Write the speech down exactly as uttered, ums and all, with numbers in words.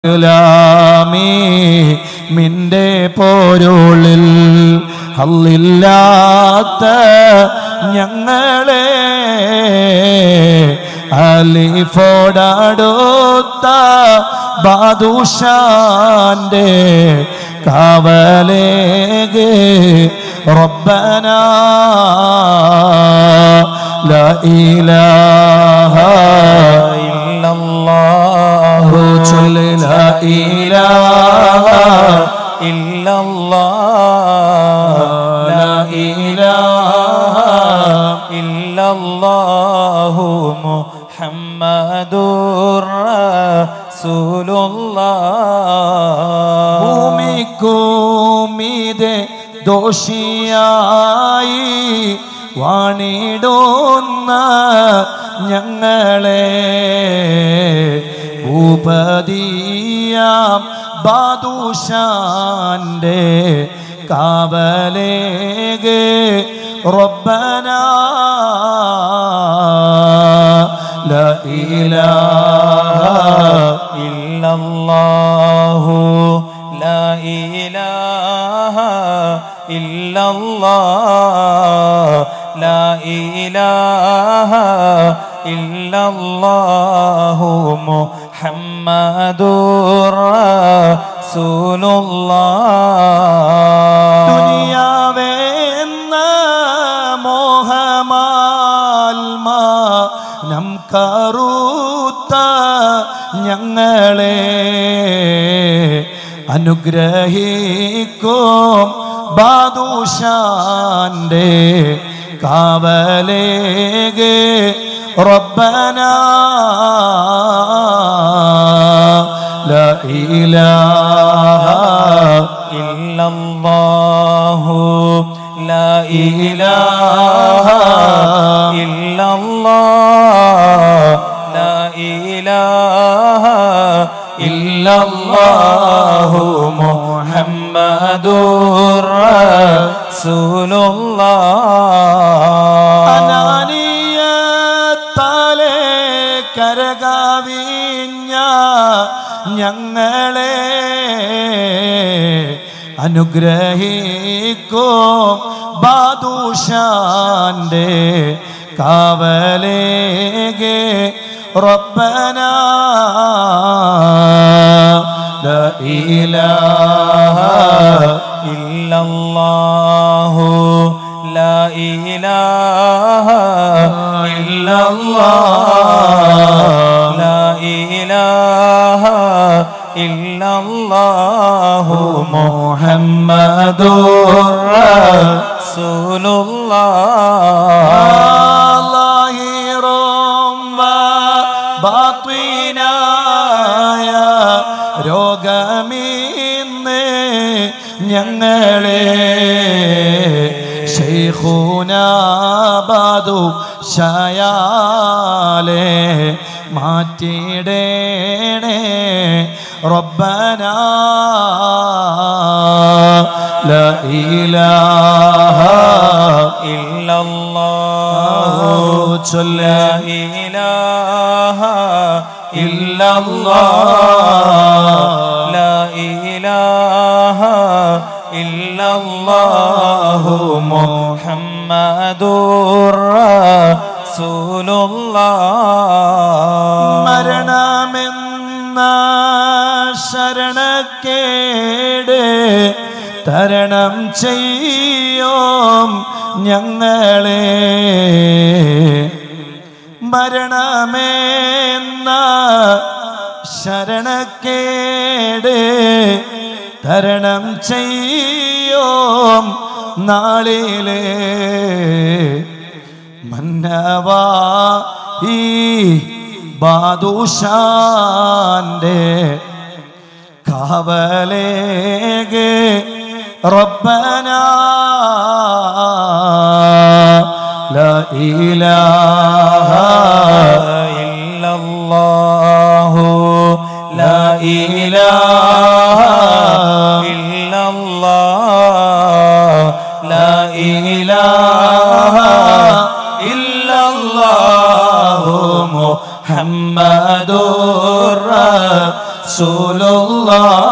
മിന്റെ പോരുളിൽ ഹല്ലില്ലാത്ത ഞങ്ങളെ അലിഫോടടുത്ത ബാദുഷാന്റെ കാവലേകെ റബ്ബനാ ലാ ഇലാഹ ഇല്ലല്ലാഹു ലാ ഇലാഹ ഇല്ലല്ലാഹ് ലാ ഇലാഹ ഇല്ലല്ലാഹു മുഹമ്മദുർ റസൂലുള്ളാഹ്. ഭൂമിക്കുമീതെ ദോഷിയായി വാണിടുന്ന ഞങ്ങളെ ഭൂപതിയാം ബാദുഷാന്റെ കാവലേകെ റബ്ബനാ ലാ ഇലാഹ ഇല്ലല്ലാഹു ലാ ഇലാഹ ഇല്ലല്ലാഹ് ലാ ഇലാഹ ഇല്ലല്ലാഹു മുഹമ്മദുർ റസൂലുള്ളാഹ്. ദുനിയാവെന്ന മോഹമാൽമ നം കറുത്ത ഞങ്ങളെ അനുഗ്രഹിക്കും ബാദുഷാന്റെ കാവലേകെ റബ്ബനാ ലാ ഇലാഹ ഇല്ലല്ലാഹു ലാ ഇലാഹ ഇല്ലല്ലാഹ് ലാ ഇലാഹ ഇല്ലല്ലാഹു മുഹമ്മദുർ റസൂലുള്ളാഹ്. അനാനിയത്താലെ കരകവിഞ്ഞ ഞങ്ങളെ അനുഗ്രഹിക്കും ബാദുഷാന്റെ കാവലേകെ റബ്ബനാ ലാ ഇലാഹ ഇല്ലല്ലാഹു ലാ ഇലാഹ ഇല്ലല്ലാഹ് ലാ ഇലാഹ ഇല്ലല്ലാഹു മുഹമ്മദുർ റസൂലുള്ളാഹ്. ലാഹിറും ബാത്വീനായ രോഗമിന്ന് ഞങ്ങളെ ശൈഖുനാ ബാദുഷായാലെ മാറ്റിടേണേ റബ്ബനാ ലാ ഇലാഹ ഇല്ലല്ലാഹു ലാ ഇലാഹ ഇല്ലല്ലാഹ് ലാ ഇലാഹ ഇല്ലല്ലാഹു മുഹമ്മദുർ റസൂലുള്ളാഹ്. മരണമെന്ന ശരണക്കേട് തരണം ചെയ്യും ഞങ്ങളെ മരണമെന്ന ശരണക്കേട് തരണം ചെയ്യും നാളിലെ മന്നവാ ഈ ബാദുഷാന്റെ കാവലേകെ റബ്ബനാ ലാ ഇലാഹ ഇല്ലല്ലാഹു ലാ ഇലാഹ ഇല്ലല്ലാഹ് ലാ ഇലാഹ ഇല്ലല്ലാഹു മുഹമ്മദുർ റസൂലുള്ളാഹ്